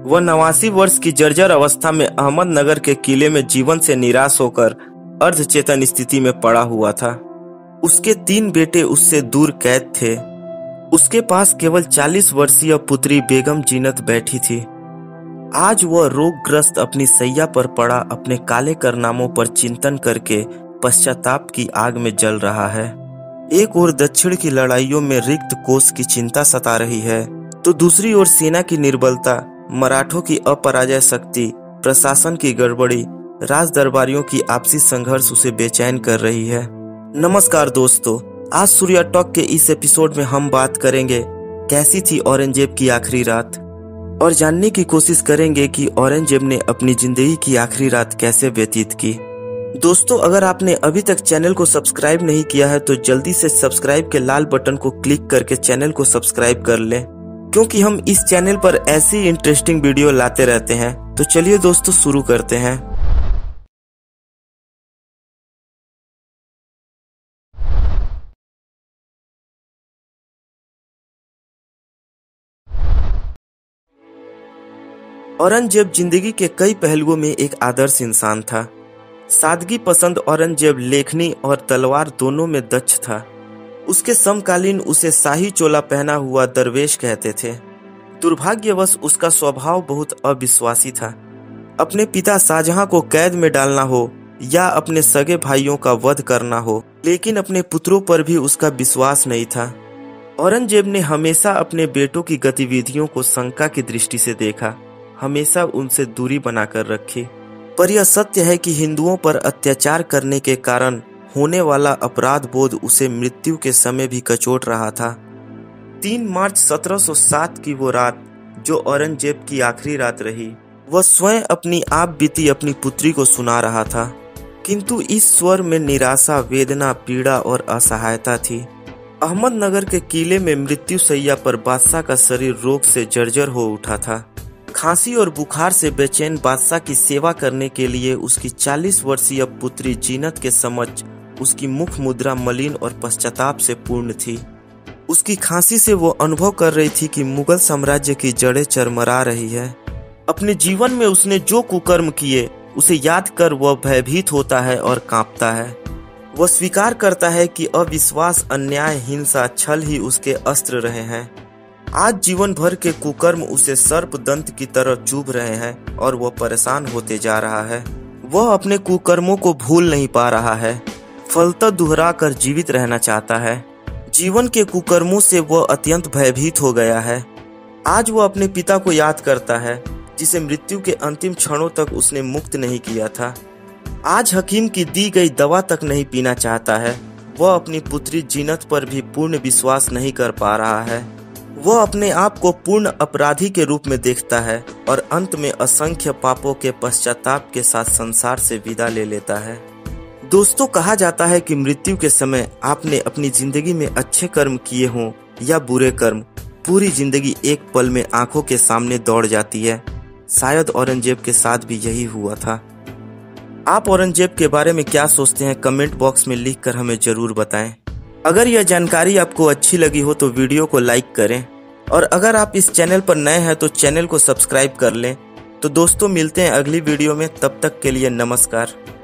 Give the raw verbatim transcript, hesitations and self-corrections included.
वह नवासी वर्ष की जर्जर अवस्था में अहमदनगर के किले में जीवन से निराश होकर अर्धचेतन स्थिति में पड़ा हुआ था। उसके तीन बेटे उससे दूर कैद थे। उसके पास केवल चालीस वर्षीय पुत्री बेगम जीनत बैठी थी। आज वह रोगग्रस्त अपनी सैया पर पड़ा अपने काले कारनामों पर चिंतन करके पश्चाताप की आग में जल रहा है। एक ओर दक्षिण की लड़ाइयों में रिक्त कोष की चिंता सता रही है, तो दूसरी ओर सेना की निर्बलता, मराठों की अपराजय शक्ति, प्रशासन की गड़बड़ी, राज दरबारियों की आपसी संघर्ष उसे बेचैन कर रही है। नमस्कार दोस्तों, आज सूर्या टॉक के इस एपिसोड में हम बात करेंगे कैसी थी औरंगजेब की आखिरी रात, और जानने की कोशिश करेंगे कि औरंगजेब ने अपनी जिंदगी की आखिरी रात कैसे व्यतीत की। दोस्तों, अगर आपने अभी तक चैनल को सब्सक्राइब नहीं किया है तो जल्दी से सब्सक्राइब के लाल बटन को क्लिक करके चैनल को सब्सक्राइब कर लें, क्योंकि हम इस चैनल पर ऐसी इंटरेस्टिंग वीडियो लाते रहते हैं। तो चलिए दोस्तों शुरू करते हैं। औरंगजेब जिंदगी के कई पहलुओं में एक आदर्श इंसान था। सादगी पसंद औरंगजेब लेखनी और तलवार दोनों में दक्ष था। उसके समकालीन उसे शाही चोला पहना हुआ दरवेश कहते थे। दुर्भाग्यवश उसका स्वभाव बहुत अविश्वासी था। अपने पिता शाहजहां को कैद में डालना हो या अपने सगे भाइयों का वध करना हो, लेकिन अपने पुत्रों पर भी उसका विश्वास नहीं था। औरंगजेब ने हमेशा अपने बेटों की गतिविधियों को शंका की दृष्टि से देखा, हमेशा उनसे दूरी बनाकर रखी। पर यह सत्य है कि हिंदुओं पर अत्याचार करने के कारण होने वाला अपराध बोध उसे मृत्यु के समय भी कचोट रहा था। तीन मार्च सत्रह सौ सात की वो रात जो औरंगजेब की आखिरी रात रही, वह स्वयं अपनी आप बीती अपनी पुत्री को सुना रहा था, किंतु इस स्वर में निराशा, वेदना, पीड़ा और असहायता थी। अहमदनगर के किले में मृत्यु शैया पर बादशाह का शरीर रोग से जर्जर हो उठा था। खांसी और बुखार से बेचैन बादशाह की सेवा करने के लिए उसकी चालीस वर्षीय पुत्री जीनत के समक्ष उसकी मुख मुद्रा मलिन और पश्चाताप से पूर्ण थी। उसकी खांसी से वो अनुभव कर रही थी कि मुगल साम्राज्य की जड़ें चरमरा रही है। अपने जीवन में उसने जो कुकर्म किए उसे याद कर वह भयभीत होता है और कांपता है। वह स्वीकार करता है कि अविश्वास, अन्याय, हिंसा, छल ही उसके अस्त्र रहे हैं। आज जीवन भर के कुकर्म उसे सर्प दंत की तरह चुभ रहे हैं और वह परेशान होते जा रहा है। वह अपने कुकर्मों को भूल नहीं पा रहा है, फलतः दोहरा कर जीवित रहना चाहता है। जीवन के कुकर्मों से वह अत्यंत भयभीत हो गया है। आज वह अपने पिता को याद करता है, जिसे मृत्यु के अंतिम क्षणों तक उसने मुक्त नहीं किया था। आज हकीम की दी गई दवा तक नहीं पीना चाहता है। वह अपनी पुत्री जीनत पर भी पूर्ण विश्वास नहीं कर पा रहा है। वह अपने आप को पूर्ण अपराधी के रूप में देखता है और अंत में असंख्य पापों के पश्चाताप के साथ संसार से विदा ले लेता है। दोस्तों, कहा जाता है कि मृत्यु के समय आपने अपनी जिंदगी में अच्छे कर्म किए हों या बुरे कर्म, पूरी जिंदगी एक पल में आंखों के सामने दौड़ जाती है। शायद औरंगजेब के साथ भी यही हुआ था। आप औरंगजेब के बारे में क्या सोचते हैं, कमेंट बॉक्स में लिख कर हमें जरूर बताएं। अगर यह जानकारी आपको अच्छी लगी हो तो वीडियो को लाइक करें, और अगर आप इस चैनल पर नए हैं तो चैनल को सब्सक्राइब कर लें। तो दोस्तों, मिलते हैं अगली वीडियो में, तब तक के लिए नमस्कार।